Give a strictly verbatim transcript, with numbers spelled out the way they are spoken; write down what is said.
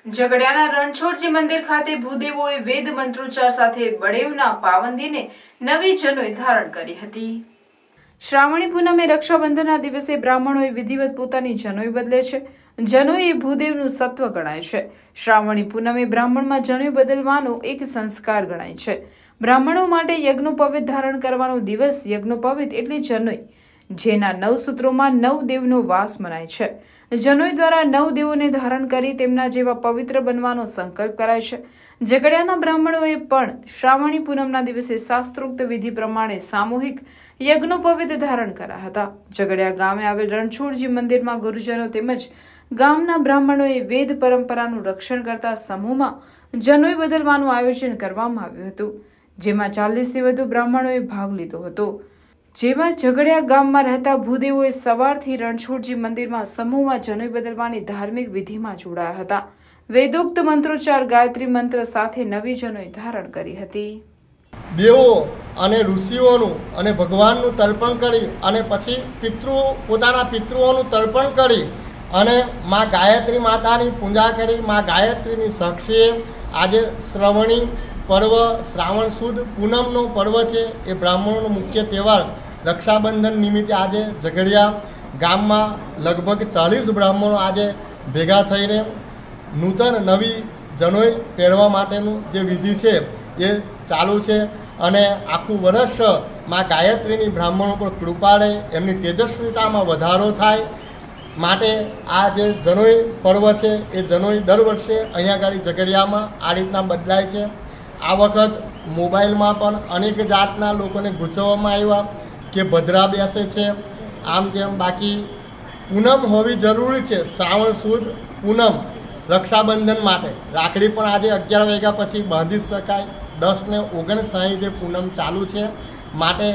ઝઘડિયાના રણછોડજી મંદિર ખાતે ભૂદેવોએ વેદ મંત્રોચ્ચાર સાથે બળેવના પાવંદીને નવી જનોઈ ધારણ કરી હતી। શ્રાવણી પૂનમે રક્ષાબંધનના દિવસે બ્રાહ્મણોએ વિધિવત પોતાની જનોઈ બદલે છે। જનોઈ એ ભૂદેવનું સત્વ ગણાય છે। શ્રાવણી પૂનમે બ્રાહ્મણમાં જનોઈ બદલવાનો એક સંસ્કાર ગણાય છે। બ્રાહ્મણો માટે યજ્ઞોપવિત ધારણ કરવાનો દિવસ યજ્ઞોપવિત એટલે જનોઈ, જેના નવ સૂત્રોમાં નવ દેવનો વાસ મનાય છે। જનોઈ દ્વારા નવ દેવોને ધારણ કરી તેમના જેવા પવિત્ર બનવાનો સંકલ્પ કરાય છે। ઝઘડિયાના બ્રાહ્મણોએ પણ શ્રાવણી પૂનમના દિવસે શાસ્ત્રોક્ત વિધિ પ્રમાણે સામૂહિક યજ્ઞોપવિત ધારણ કર્યા હતા। ઝઘડિયા ગામે આવેલ રણછોડજી મંદિરમાં ગુરુજનો તેમજ ગામના બ્રાહ્મણોએ વેદ પરંપરાનું રક્ષણ કરતા સમૂહમાં જનોઈ બદલવાનું આયોજન કરવામાં આવ્યું હતું, જેમાં ચાલીસથી વધુ બ્રાહ્મણોએ ભાગ લીધો હતો। જેમાં ઝઘડિયા ગામમાં રહેતા ભૂદેવોએ સવારથી રણછોડજી મંદિરમાં સમૂહમાં જનોઈ બદલવાની ધાર્મિક વિધિમાં જોડાયા હતા। વેદોક્ત મંત્રોચ્ચાર ગાયત્રી મંત્ર સાથે નવી જનોઈ ધારણ કરી હતી। દેવો અને ઋષિઓનું અને ભગવાનનું તર્પણ કરી અને પછી પિતૃ પોતાના પિતૃઓનું તર્પણ કરી અને માં ગાયત્રી માતાની પૂજા કરી। માં ગાયત્રીની સાક્ષીએ આજે શ્રવણી પર્વ શ્રાવણ સુદ પૂનમનો પર્વ છે। એ બ્રાહ્મણોનો મુખ્ય તહેવાર રક્ષાબંધન નિમિત્તે આજે ઝઘડિયા ગામમાં લગભગ ચાલીસ બ્રાહ્મણો આજે ભેગા થઈને નૂતન નવી જનોઈ પહેરવા માટેનું જે વિધિ છે એ ચાલુ છે અને આખું વર્ષ માં ગાયત્રીની બ્રાહ્મણો પર કૃપા રહે, એમની તેજસ્વીતામાં વધારો થાય માટે આ જે જનોઈ પર્વ છે એ જનોઈ દર વર્ષે અહીંયા આગળ ઝઘડિયામાં આ રીતના બદલાય છે। આ વખત મોબાઈલમાં પણ અનેક જાતના લોકોને ગૂંચવવામાં આવ્યા કે ભદ્રા બેસે છે આમ તેમ। બાકી પૂનમ હોવી જરૂરી છે। શ્રાવણ સુદ પૂનમ રક્ષાબંધન માટે રાખડી પણ આજે અગિયાર વાગ્યા પછી બાંધી શકાય। દસ ને ઓગણસાઠે પૂનમ ચાલુ છે માટે